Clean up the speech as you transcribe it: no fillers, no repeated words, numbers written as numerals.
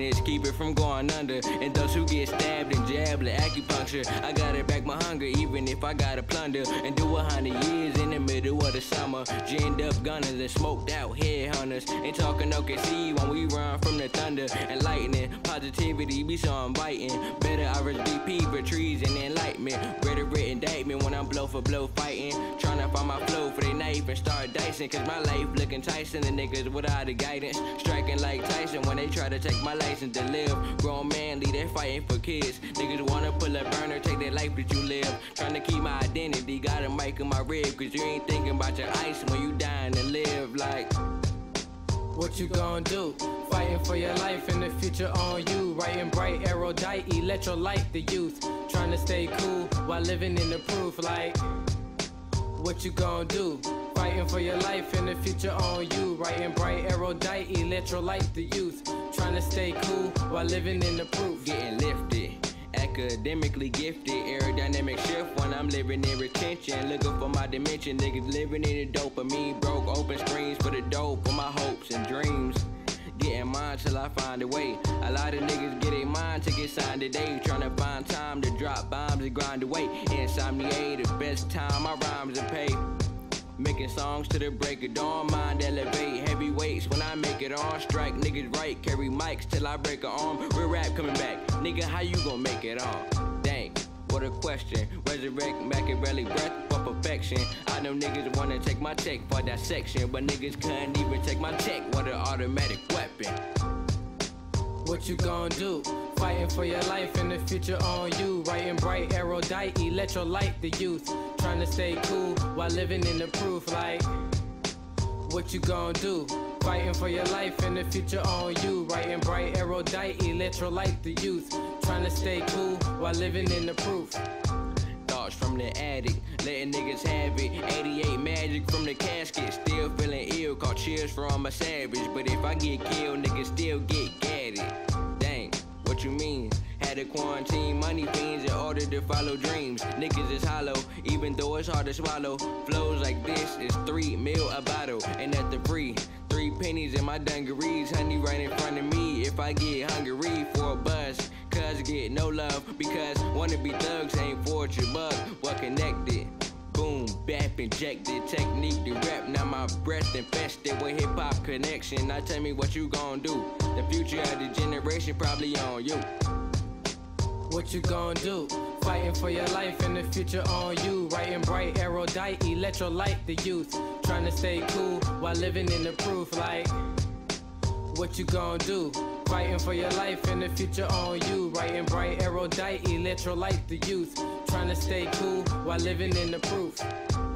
minutes, keep it from going under. And those who get stabbed and jabbed like acupuncture, I gotta back my hunger even if I gotta plunder. And do 100 years in the middle of the summer, ginned up gunners and smoked out headhunters. Ain't talking OKC when we run from the thunder and lightning. Positivity be so inviting. Better RSVP for treason and enlightenment. Rhetoric indictment when I'm blow for blow fighting. Tryna find my flow for they knife and start dicing. Cause my life look enticing the niggas without the guidance. Striking like Tyson when they try to take my license to live. Grown manly, they fighting for kids. Niggas wanna pull a burner, take that life that you live. Tryna keep my identity, got a mic in my rib. Cause you ain't thinking about your ice when you dying to live. Like, what you gon' do? Fighting for your life and the future on you. Writing bright, erudite, electrolyte the youth. Trying to stay cool while living in the proof. Like, what you gon' do? Fighting for your life and the future on you. Writing bright, erudite, electrolyte the youth. Trying to stay cool while living in the proof. Getting lifted, academically gifted, aerodynamic shift when I'm living in retention. Looking for my dimension, niggas living in the dopamine. Broke open screens for the dope for my hopes and dreams. Getting mine till I find a way. A lot of niggas get a mind to get signed today. Tryna find time to drop bombs and grind away. Insomnia, the best time my rhymes are paid. Making songs to the break of dawn, mind elevate. Heavyweights when I make it on. Strike niggas right, carry mics till I break an arm. Real rap coming back, nigga, how you gon' make it on? Dang, what a question. Resurrect Machiavelli breath for perfection. I know niggas wanna take my check for dissection, but niggas couldn't even take my check with an automatic weapon. What you gon' do? Fighting for your life and the future on you. Writing bright, erudite, electrolyte the youth. Trying to stay cool while living in the proof. Like, what you gon' do? Fighting for your life and the future on you. Writing bright, erudite, electrolyte the youth. Trying to stay cool while living in the proof. Thoughts from the attic, letting niggas have it. 88 magic from the casket, still feeling ill. Caught chills from a savage, but if I get killed, niggas still get gadded. Dang, what you mean? Had to quarantine money fiends in order to follow dreams. Niggas is hollow, even though it's hard to swallow. Flows like this is 3 mil a bottle, and at the free 3 pennies in my dungarees. Honey right in front of me if I get hungry for a buzz. Cuz get no love because wanna be thugs ain't for your bug. What connected? Boom, bap injected. Technique to rap, now my breath infested with hip-hop connection. Now tell me what you gon' do. The future of the generation probably on you. What you gon' do? Fighting for your life and the future on you. Writing bright, erudite, electrolyte the youth. Trying to stay cool while living in the proof. Like, what you gon' do? Fighting for your life and the future on you. Writing bright, erudite, electrolyte the youth. Trying to stay cool while living in the proof.